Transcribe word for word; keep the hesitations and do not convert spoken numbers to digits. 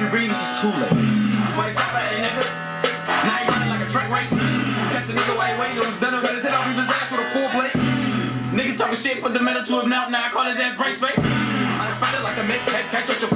breathe, this is too late. But it's bad, nigga. Now you running like a track race. Catch a nigga while he waiting on his dinner. Cut his head off, leave his ass with a full plate. Nigga talking shit, put the metal to him now. Now I call his ass brace face. Unexpected like a mixtape. Catch up your